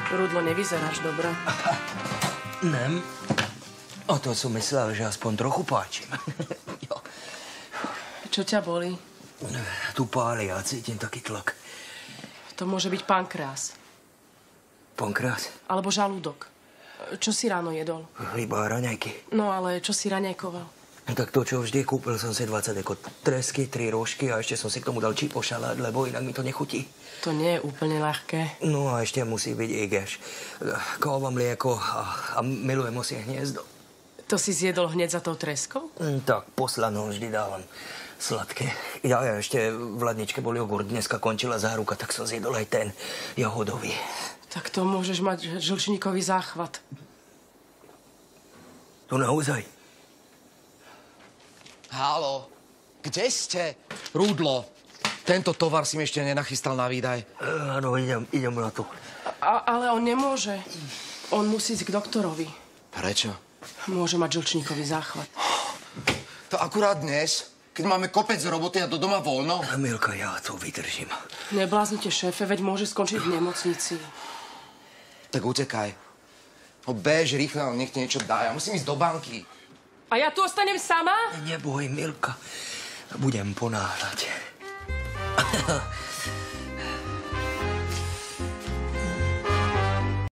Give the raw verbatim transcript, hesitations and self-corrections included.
Rudlo, nevyzeráš dobre. Nem. O to som myslel, že aspoň trochu páčim. Jo. Čo ťa boli? Tu páli a cítim taký tlak. To môže byť pankreas. Pankreas? Alebo žalúdok. Čo si ráno jedol? Iba raňajky. No ale čo si raňajkoval? Tak to, čo vždy, kúpil som si dvadsať deko tresky, tri rožky a ešte som si k tomu dal čipo šalát, lebo inak mi to nechutí. To nie je úplne ľahké. No a ešte musí byť igeš. Káva, mlieko a, a milujem osie hniezdo. To si zjedol hneď za tou treskou? Mm, tak, poslanú vždy dávam sladké. Ja, ja ešte v ladničke bol jogurt, dneska končila záruka, tak som zjedol aj ten jahodový. Tak to môžeš mať žlčníkový záchvat. To naozaj? Haló, kde ste? Rudlo, tento tovar si mi ešte nenachystal na výdaj. Áno, idem, idem na to. A, ale on nemôže. On musí ísť k doktorovi. Prečo? Môže mať žlčníkový záchvat. To akurát dnes, keď máme kopec roboty a do doma voľno. Milka, ja to vydržím. Nebláznite, šéfe, veď môže skončiť v nemocnici. Tak utekaj. No bež rýchle, ale nech ti niečo dá. Ja musím ísť do banky. A ja tu ostanem sama? Neboj, Milka. Budem ponáhľať.